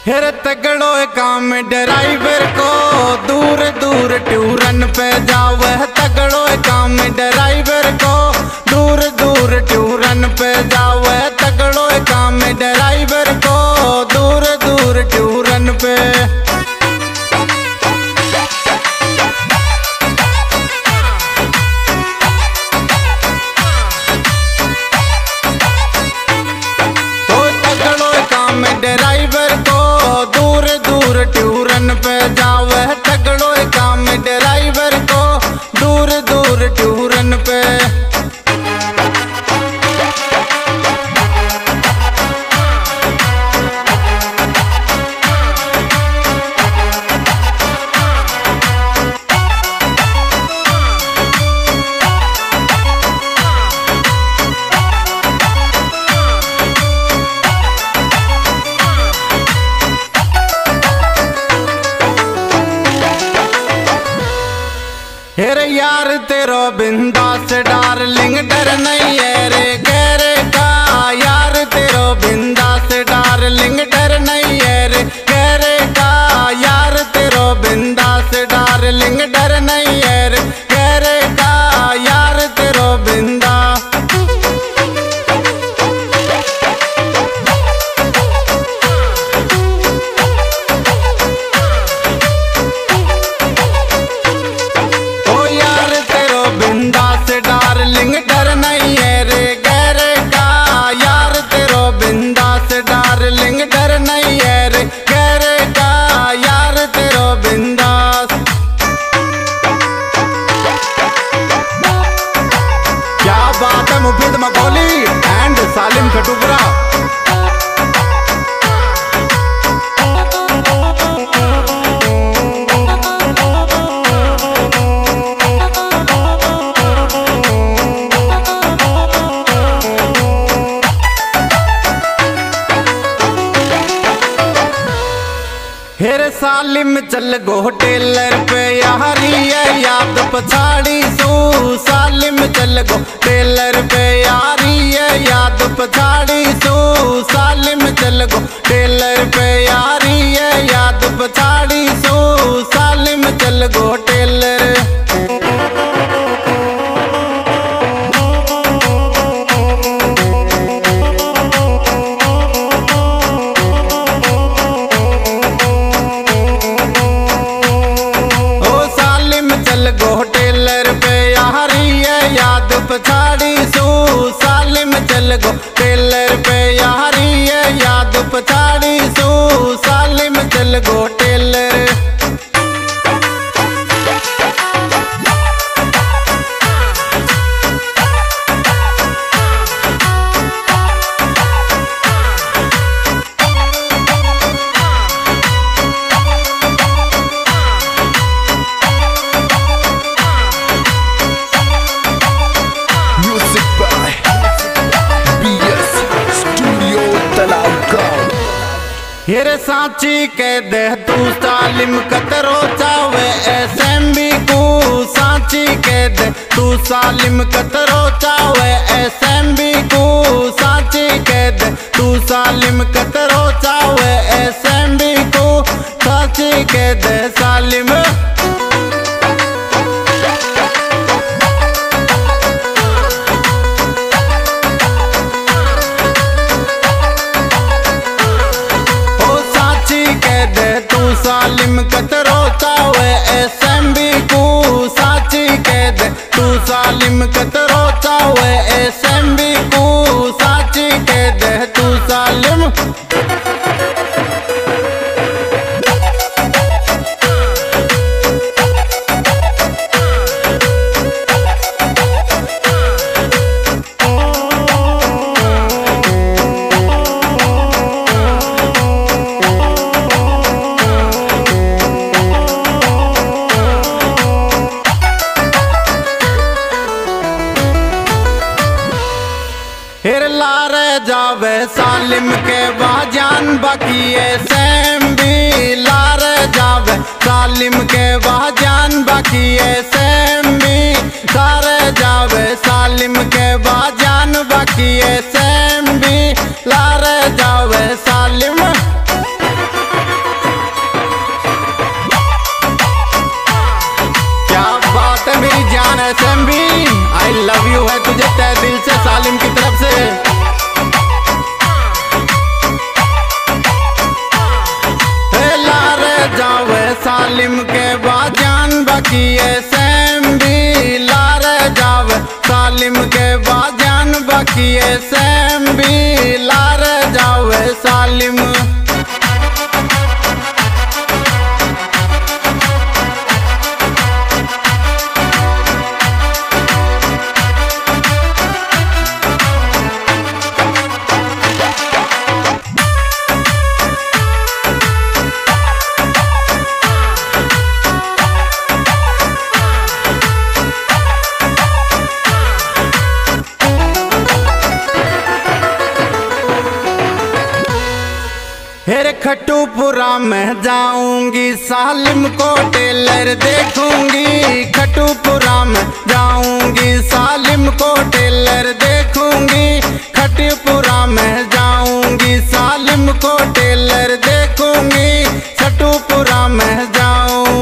हेर तगड़ो काम ड्राइवर को दूर दूर टूरन पे जावे। तगड़ो काम ड्राइवर को दूर दूर टूरन पे जावे। तगड़ो काम ड्राइवर को दूर दूर टूरन पे। ड्राइवर को दूर दूर टूरन पे जावे। तगड़ो काम ड्राइवर को दूर दूर टूरन पे। हेरे यार तेरो बिंदास डार्लिंग डर नहीं है रे गहरे का। यार तेरो बिंदास डार्लिंग डर नहीं है रे गहरे का। यार तेरो बिंदास डार्लिंग डर नहीं है रे गहरे का। यार तेरो बिंदास। डार्लिंग डर नहीं है रे गहरे का। यार तेरो बिंदास डार्लिंग डर नहीं है रे गहरे का। यार तेरो बिंदास। क्या बात है मुफीद मकौली एंड सालिम खटुपरा। हेरे सालिम चल गो टेलर पे यारी है याद पछाड़ी सू। सालिम चल गो टेलर पे यारी है याद पछाड़ी सू। सालिम चल गो टेलर पे यारी है याद पछाड़ी सू। सालिम चल गो टेलर। टेलर पे यारी है याद पछाड़ी सू। सालिम चल गो टेलर पे यारी है याद पछाड़ी सू। सालिम चल गो टेलर। हेरे सांची कह दे तू सालिम कतरो चावे एसएमबी को। सांची कह दे तू सालिम कतरो चावे एसएमबी को। सांची कह दे तू सालिम कतरो चावे एसएमबी को। सांची कह दे सालिम। सालिम कतरो चावे एसएमबी को। साची कह दे तू सालिम कतरो चावे एसएमबी को। साची कह दे तू सालिम। हेर लारे जावे सालिम के बाजान बाकी एसएमबी। लारे जावे सालिम के बाजान बाकी एसएमबी। लारे जावे सालिम के बाजान बाकी एसएमबी। लारे जावे सालिम। सालिम के बाजान बकिए सैम भी लार जावे। सालिम के बाजान बकिए सैम भी लार जावे सालिम। हेरे खटूपुरा में जाऊंगी सालिम को टेलर देखूंगी। खटूपुरा में जाऊंगी सालिम को टेलर देखूंगी। खटूपुरा में जाऊंगी सालिम को टेलर देखूंगी। खटूपुरा में जाऊं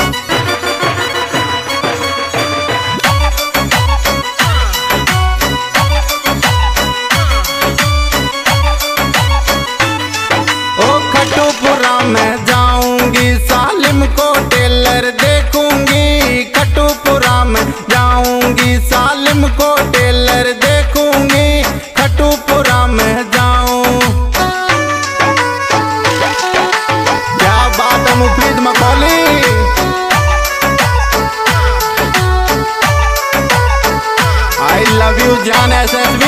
खटूपुरा में जाऊंगी सालिम को टेलर देखूंगी। खटूपुरा में जाऊंगी सालिम को टेलर देखूंगी। खटूपुरा में जाऊं क्या बात है मुफीद मखौली। आई लव यू जान SSB।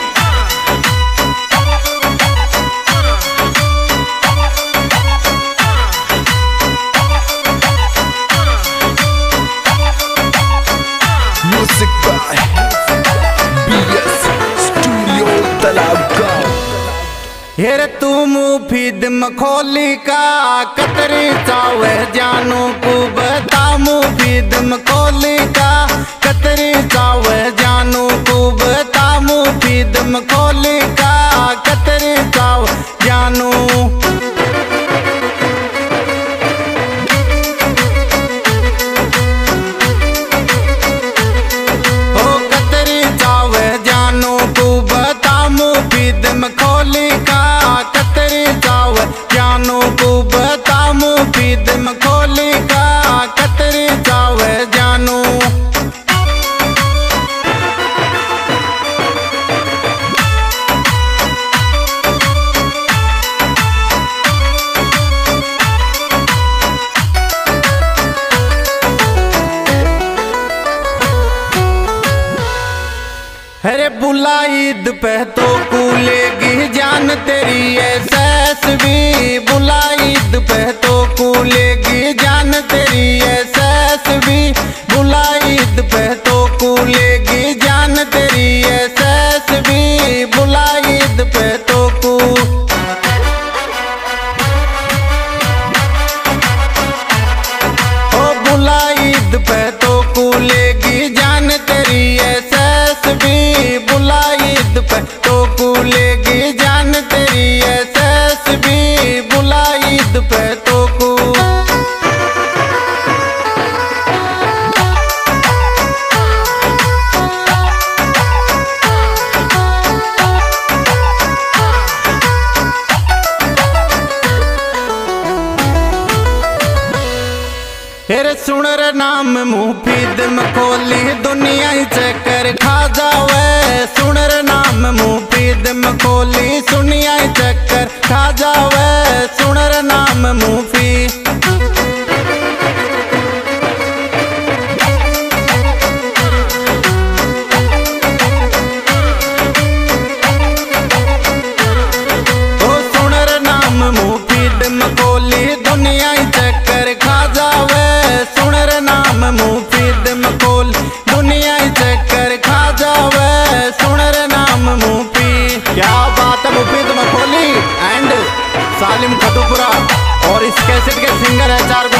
हेरे तू मुफीद मखौली का कतरी चावे जानू को बता। मुफीद मखौली का कतरी चावे जानू को बता। मुफीद मखौली का कतरी चावे जानू। मुफीद मखौली का कतरी चावे जानू को बता। मुफीद मखौली का कतरी चावे जानू। अरे बुला ईद पे तो कूलेगी जान तेरी SSB। बुला ईद पे तो कूलेगी जान तेरी SSB। बुला ईद पे तो कूलेगी जान तेरी SSB। बुला ईद पे तो बुला ईद पे तो कूलेगी जान तेरी SSB। बुला ईद पे तो कूलेगी जान तेरी SSB। बुला ईद पे तो हेरे सुन रे नाम मुफीद मखौली दुनिया ही चक्कर खा जावे। सुन रे नाम मुफीद मखौली दुनिया ही चक्कर खा जावे। सुन रे नाम मुफीद मखौली दुनिया ही चक्कर खा जावे। सुन रे नाम मुफीद मखौली दुनिया ही चक्कर खा जावे। सुन रे नाम मुफीद। क्या बात है मुफीद मखौली एंड सालिम खटूपुरा। और इस कैसेट के सिंगर है 4